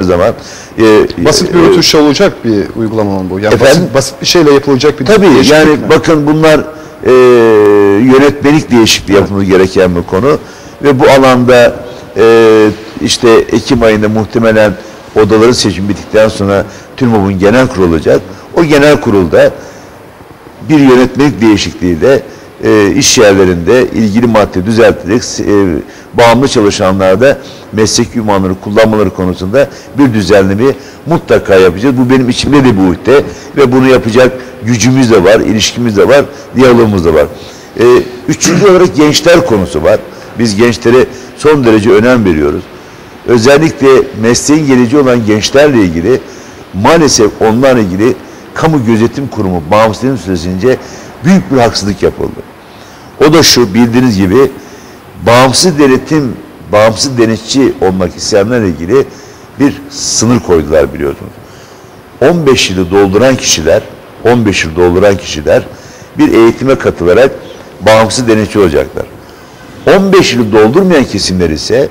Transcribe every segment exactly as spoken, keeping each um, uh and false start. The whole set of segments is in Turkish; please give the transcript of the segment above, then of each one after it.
zaman e, basit bir e, rötuş olacak bir uygulama mı bu? Yani basit, basit bir şeyle yapılacak bir tabii yani mi? bakın bunlar e, yönetmelik değişikliği yapılması gereken bir konu ve bu alanda e, işte Ekim ayında muhtemelen odaların seçimi bittikten sonra TÜRMOB'un genel kurulu olacak. O genel kurulda bir yönetmelik değişikliğiyle e, iş yerlerinde ilgili madde düzeltilerek e, bağımlı çalışanlarda meslek ünvanları kullanmaları konusunda bir düzenleme mutlaka yapacağız. Bu benim içimde de bu uhde ve bunu yapacak gücümüz de var, ilişkimiz de var, diyalogumuz da var. E, üçüncü olarak gençler konusu var. Biz gençlere son derece önem veriyoruz. Özellikle mesleğin geleceği olan gençlerle ilgili maalesef onlarla ilgili Kamu Gözetim Kurumu bağımsızlığının süresince büyük bir haksızlık yapıldı. O da şu, bildiğiniz gibi bağımsız denetim, bağımsız denetçi olmak isteyenlerle ilgili bir sınır koydular biliyorsunuz. on beş yılı dolduran kişiler, on beş yıl dolduran kişiler bir eğitime katılarak bağımsız denetçi olacaklar. on beş yılı doldurmayan kesimler ise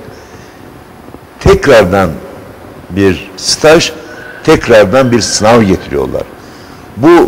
tekrardan bir staj, tekrardan bir sınav getiriyorlar. Bu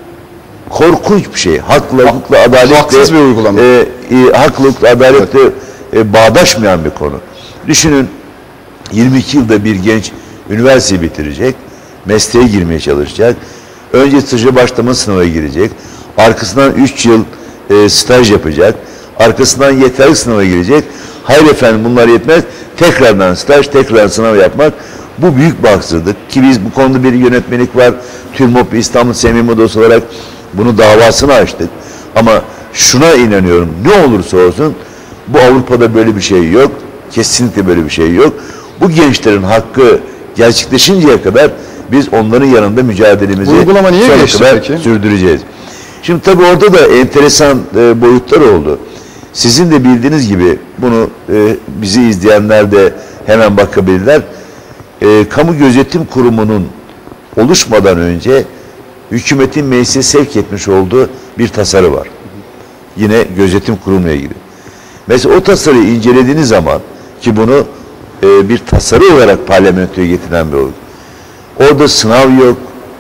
korkunç bir şey. Hakla, hukukla, adaletle, haksız bir uygulama. E, e, hakla, hukukla, adaletle evet. e, bağdaşmayan bir konu. Düşünün, yirmi iki yılda bir genç üniversiteyi bitirecek, mesleğe girmeye çalışacak. Önce staja başlama sınavına girecek. Arkasından üç yıl e, staj yapacak. Arkasından yeterli sınava girecek. Hayır efendim bunlar yetmez. Tekrardan staj, tekrar sınav yapmak. Bu büyük bir haksızlık. Ki biz bu konuda bir yönetmelik var. TÜRMOB İstanbul Semimi Odası olarak bunu davasını açtık. Ama şuna inanıyorum. Ne olursa olsun bu Avrupa'da böyle bir şey yok. Kesinlikle böyle bir şey yok. Bu gençlerin hakkı gerçekleşinceye kadar biz onların yanında mücadelemizi uygulama niye geçti peki? sürdüreceğiz. Şimdi tabii orada da enteresan e, boyutlar oldu. Sizin de bildiğiniz gibi bunu e, bizi izleyenler de hemen bakabilirler. E, Kamu Gözetim Kurumu'nun oluşmadan önce hükümetin meclise sevk etmiş olduğu bir tasarı var. Yine gözetim kurumuyla ilgili. Mesela o tasarıyı incelediğiniz zaman ki bunu e, bir tasarı olarak parlamentoya getiren bir olgu. Orada sınav yok,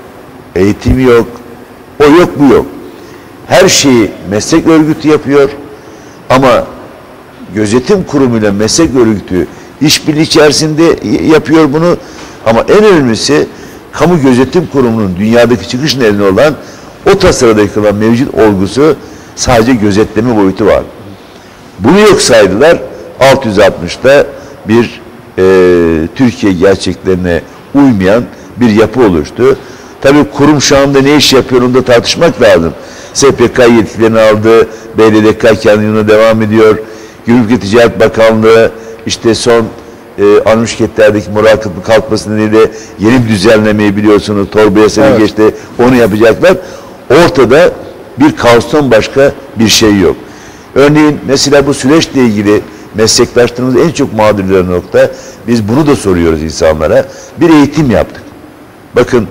eğitim yok, o yok bu yok. Her şeyi meslek örgütü yapıyor ama gözetim kurumuyla meslek örgütü işbirliği içerisinde yapıyor bunu ama en önemlisi Kamu Gözetim Kurumu'nun dünyadaki çıkış nedeni olan o tasarıdaki olan mevcut olgusu sadece gözetleme boyutu var. Bunu yok saydılar. altı yüz altmışta bir e, Türkiye gerçeklerine uymayan bir yapı oluştu. Tabii kurum şu anda ne iş yapıyor onu da tartışmak lazım. S P K yetkilerini aldı, B D D K kendi yoluna devam ediyor. Gümrük ve Ticaret Bakanlığı işte son e, anonim şirketlerdeki murakabın kalkması nedeniyle yeni bir düzenlemeyi biliyorsunuz, torba yasası evet. geçti, onu yapacaklar. Ortada bir kaostan başka bir şey yok. Örneğin mesela bu süreçle ilgili meslektaşlarımız en çok mağdurları nokta, biz bunu da soruyoruz insanlara, bir eğitim yaptık. Bakın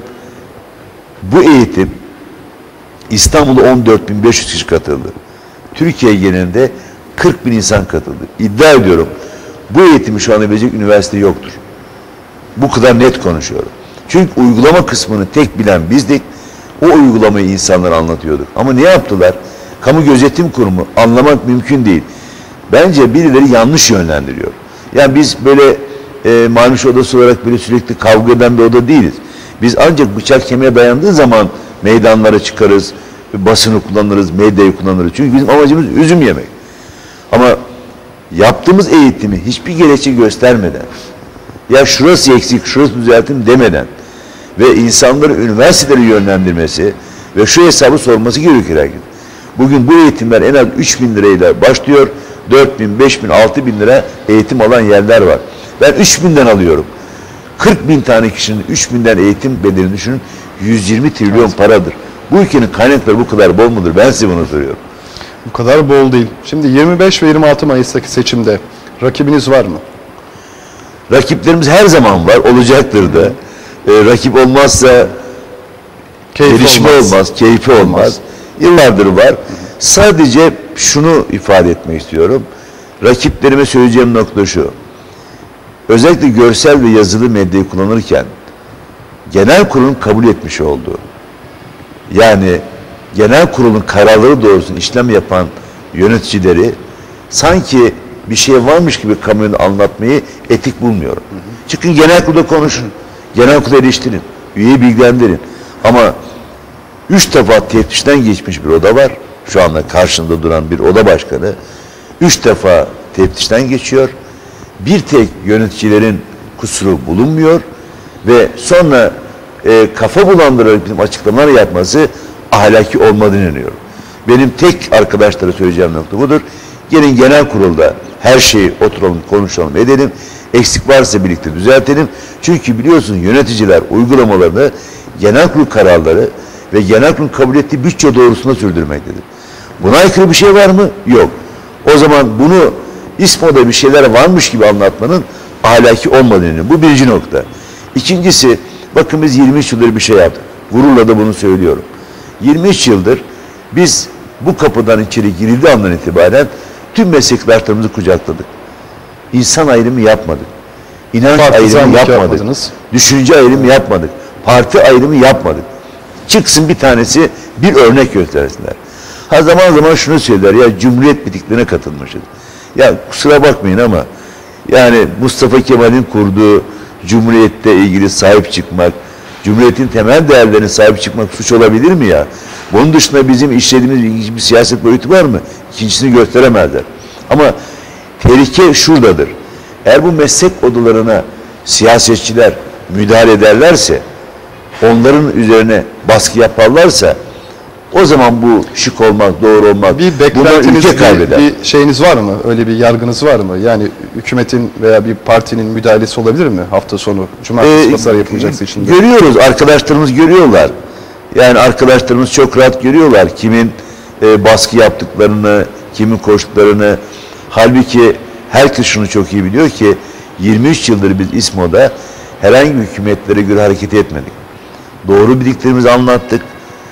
bu eğitim İstanbul'da on dört bin beş yüz kişi katıldı. Türkiye genelinde kırk bin insan katıldı. İddia ediyorum bu eğitimi şu anda verecek üniversite yoktur. Bu kadar net konuşuyorum. Çünkü uygulama kısmını tek bilen bizdik. O uygulamayı insanlara anlatıyorduk. Ama ne yaptılar? Kamu Gözetim Kurumu anlamak mümkün değil. Bence birileri yanlış yönlendiriyor. Yani biz böyle e, Marmış Odası olarak böyle sürekli kavga eden bir oda değiliz. Biz ancak bıçak kemiğe dayandığı zaman meydanlara çıkarız, basını kullanırız, medyayı kullanırız. Çünkü bizim amacımız üzüm yemek. Ama yaptığımız eğitimi hiçbir gerekçe göstermeden, ya şurası eksik, şurası düzeltin demeden ve insanları üniversiteleri yönlendirmesi ve şu hesabı sorması gerekir herkes. Bugün bu eğitimler en az üç bin lirayla başlıyor, dört bin, beş bin, altı bin lira eğitim alan yerler var. Ben üç binden alıyorum. kırk bin tane kişinin üç binden eğitim bedelini düşünün, yüz yirmi trilyon evet. paradır. Bu ülkenin kaynakları bu kadar bol mudur? Ben size bunu soruyorum. Bu kadar bol değil. Şimdi yirmi beş ve yirmi altı Mayıs'taki seçimde rakibiniz var mı? Rakiplerimiz her zaman var, olacaktır da. Ee, rakip olmazsa keyfi gelişme olmaz, olmaz keyfi olmaz. olmaz. Yıllardır var. Hı hı. Sadece şunu ifade etmek istiyorum. Rakiplerime söyleyeceğim nokta şu. özellikle görsel ve yazılı medyayı kullanırken genel kurulun kabul etmiş olduğu, yani genel kurulun kararları doğrultusunda işlem yapan yöneticileri sanki bir şey varmış gibi kamuoyuna anlatmayı etik bulmuyorum. Hı hı. Çıkın genel kurulda konuşun. Genel kurulu eleştirin. Üyeyi bilgilendirin. Ama üç defa teftişten geçmiş bir oda var. Şu anda karşında duran bir oda başkanı. Üç defa teftişten geçiyor. Bir tek yöneticilerin kusuru bulunmuyor. Ve sonra e, kafa bulandırarak bizim açıklamalar yapması ahlaki olmadığını inanıyorum. Benim tek arkadaşlara söyleyeceğim nokta budur. Gelin genel kurulda her şeyi oturalım, konuşalım, edelim. Eksik varsa birlikte düzeltelim. Çünkü biliyorsun yöneticiler uygulamalarını genel kurul kararları ve genel kurul kabul ettiği bütçe doğrusunda sürdürmektedir. Buna aykırı bir şey var mı? Yok. O zaman bunu İSMO'da bir şeyler varmış gibi anlatmanın ahlaki olmadığını. Bu birinci nokta. İkincisi, bakın biz yirmi üç yıldır bir şey yaptık. Gururla da bunu söylüyorum. yirmi üç yıldır biz bu kapıdan içeri girildiği andan itibaren tüm meslektaşlarımızı kucakladık. İnsan ayrımı yapmadık. İnanç ayrımı yapmadık. Yapmadınız. Düşünce ayrımı yapmadık. Parti ayrımı yapmadık. Çıksın bir tanesi bir örnek göstersinler. Ha zaman zaman şunu söyler ya, Cumhuriyet mitinglerine katılmışız. Ya kusura bakmayın ama yani Mustafa Kemal'in kurduğu Cumhuriyet'te ilgili sahip çıkmak, Cumhuriyet'in temel değerlerine sahip çıkmak suç olabilir mi ya? Bunun dışında bizim işlediğimiz bir siyaset boyutu var mı? İkincisini gösteremezler. Ama tehlike şuradadır. Eğer bu meslek odalarına siyasetçiler müdahale ederlerse, onların üzerine baskı yaparlarsa, o zaman bu şık olmak, doğru olmak, bir beklentiniz, bir, bir şeyiniz var mı? Öyle bir yargınız var mı? Yani hükümetin veya bir partinin müdahalesi olabilir mi hafta sonu? Cumartesi, ee, pazar yapılacak seçimde. Görüyoruz, arkadaşlarımız görüyorlar. Yani arkadaşlarımız çok rahat görüyorlar kimin e, baskı yaptıklarını, kimin koştuklarını. Halbuki herkes şunu çok iyi biliyor ki yirmi üç yıldır biz İSMO'da herhangi bir hükümetlere göre hareket etmedik. Doğru bildiklerimizi anlattık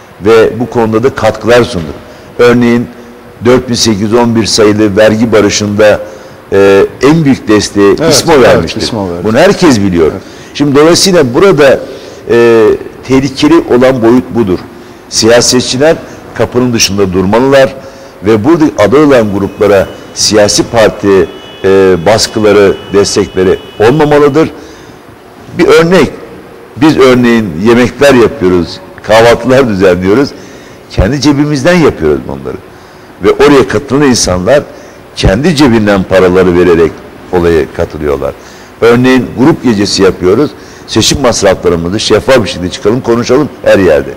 ve bu konuda da katkılar sunduk. Örneğin dört bin sekiz yüz on bir sayılı vergi barışında e, en büyük desteği evet, İSMO evet, vermiştir. İSMO Bunu herkes biliyor. Evet. Şimdi dolayısıyla burada e, tehlikeli olan boyut budur. Siyasetçiler kapının dışında durmalılar ve burada aday olan gruplara siyasi parti e, baskıları, destekleri olmamalıdır. Bir örnek, biz örneğin yemekler yapıyoruz, kahvaltılar düzenliyoruz. Kendi cebimizden yapıyoruz bunları. Ve oraya katılan insanlar kendi cebinden paraları vererek olaya katılıyorlar. Örneğin grup gecesi yapıyoruz. Seçim masraflarımızı şeffaf bir şekilde çıkalım, konuşalım her yerde.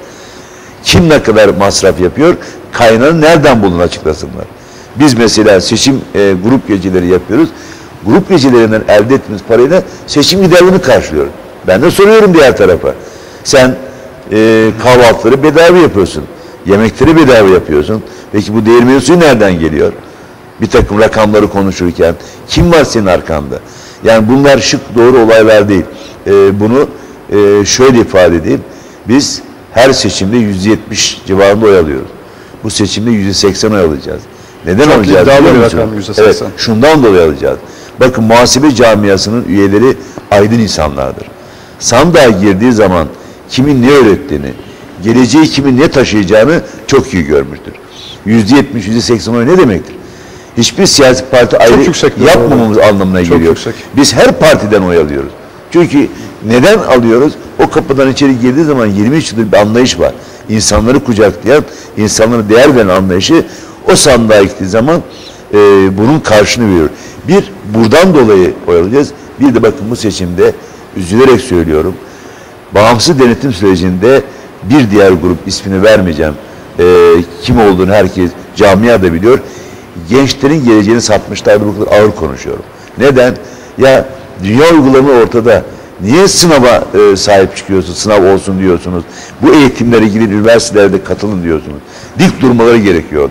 Kim ne kadar masraf yapıyor? Kaynağını nereden bulun açıklasınlar. Biz mesela seçim e, grup geceleri yapıyoruz. Grup gecelerinden elde ettiğimiz parayla seçim giderlerini karşılıyoruz. Ben de soruyorum diğer tarafa. Sen e, kahvaltıları bedava yapıyorsun. Yemekleri bedava yapıyorsun. Peki bu değirmenin suyu nereden geliyor? Bir takım rakamları konuşurken kim var senin arkanda? Yani bunlar şık doğru olaylar değil. E, bunu e, şöyle ifade edeyim. Biz her seçimde yüzde yetmiş civarında oy alıyoruz. Bu seçimde yüzde seksen oy alacağız. Neden Çok alacağız? iddialı bir rakam yüzde seksen. Evet, şundan dolayı alacağız. Bakın muhasebe camiasının üyeleri aydın insanlardır. Sandığa girdiği zaman kimin ne öğrettiğini, geleceği kimin ne taşıyacağını çok iyi görmüştür. yüzde yetmiş, yüzde seksen oy ne demektir? Hiçbir siyasi parti ayrı yapmamamız anlamına çok geliyor. Yüksek. Biz her partiden oy alıyoruz. Çünkü neden alıyoruz? O kapıdan içeri girdiği zaman yirmi üç yıldır bir anlayış var. İnsanları kucaklayan, insanlara değer veren anlayışı o sandığa gittiği zaman e, bunun karşını veriyor. Bir, buradan dolayı oy alacağız. Bir de bakın bu seçimde üzülerek söylüyorum. Bağımsız denetim sürecinde bir diğer grup, ismini vermeyeceğim. E, kim olduğunu herkes, camia da biliyor. Gençlerin geleceğini satmışlardı, bu kadar ağır konuşuyorum. Neden? Ya dünya uygulama ortada. Niye sınava e, sahip çıkıyorsunuz, sınav olsun diyorsunuz? Bu eğitimlere gidin, üniversitelerde katılın diyorsunuz. Dik durmaları gerekiyordu.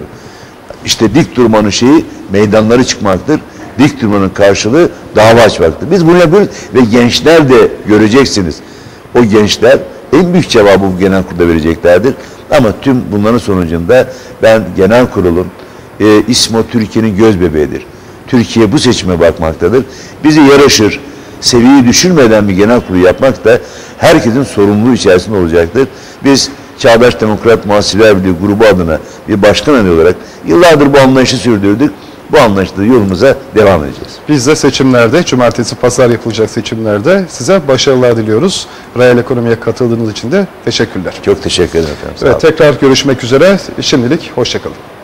İşte dik durmanın şeyi meydanları çıkmaktır. Dik durmanın karşılığı dava açmaktır. Biz bunu yapıyoruz ve gençler de göreceksiniz. O gençler en büyük cevabı bu genel kurulda vereceklerdir. Ama tüm bunların sonucunda ben genel kurulun e, İSMO Türkiye'nin göz bebeğidir. Türkiye bu seçime bakmaktadır. Bize yaraşır. seviyeyi düşürmeden bir genel kurulu yapmak da herkesin sorumluluğu içerisinde olacaktır. Biz Çağdaş Demokrat Muhasebeciler Birliği grubu adına bir başkan adayı olarak yıllardır bu anlayışı sürdürdük. Bu anlayışla yolumuza devam edeceğiz. Biz de seçimlerde, cumartesi pazar yapılacak seçimlerde size başarılar diliyoruz. Reel Ekonomi'ye katıldığınız için de teşekkürler. Çok teşekkür ederim efendim. Evet, tekrar görüşmek üzere. Şimdilik hoşça kalın.